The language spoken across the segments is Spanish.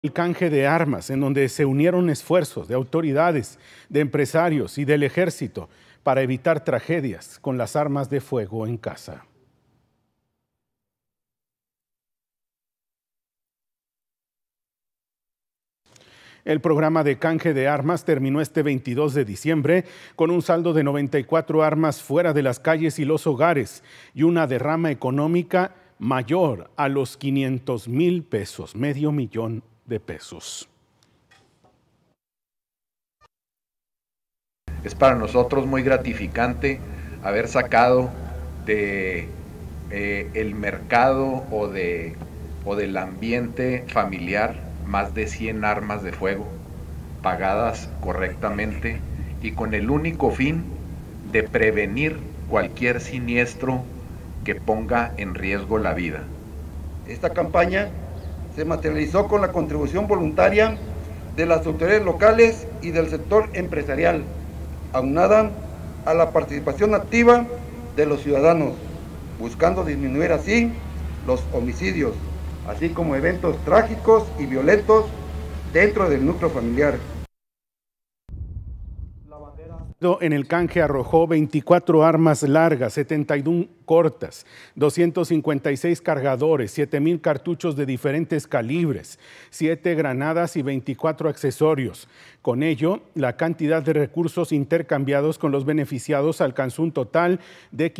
El canje de armas, en donde se unieron esfuerzos de autoridades, de empresarios y del ejército para evitar tragedias con las armas de fuego en casa. El programa de canje de armas terminó este 22 de diciembre con un saldo de 94 armas fuera de las calles y los hogares y una derrama económica mayor a los 500,000 pesos, medio millón de pesos. Es para nosotros muy gratificante haber sacado de el mercado o del ambiente familiar más de 100 armas de fuego pagadas correctamente y con el único fin de prevenir cualquier siniestro que ponga en riesgo la vida. Esta campaña se materializó con la contribución voluntaria de las autoridades locales y del sector empresarial, aunada a la participación activa de los ciudadanos, buscando disminuir así los homicidios, así como eventos trágicos y violentos dentro del núcleo familiar. En el canje arrojó 24 armas largas, 71 cortas, 256 cargadores, 7,000 cartuchos de diferentes calibres, 7 granadas y 24 accesorios. Con ello, la cantidad de recursos intercambiados con los beneficiados alcanzó un total de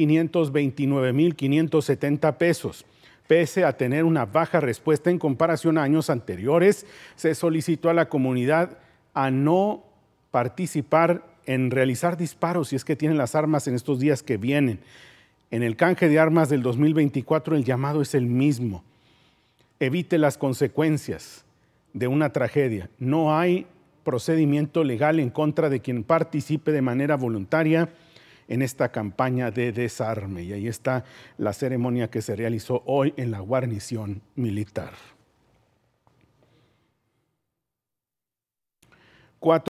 529,570 pesos. Pese a tener una baja respuesta en comparación a años anteriores, se solicitó a la comunidad a no participar en realizar disparos si es que tienen las armas en estos días que vienen. En el canje de armas del 2024 el llamado es el mismo. Evite las consecuencias de una tragedia. No hay procedimiento legal en contra de quien participe de manera voluntaria en esta campaña de desarme. Y ahí está la ceremonia que se realizó hoy en la guarnición militar.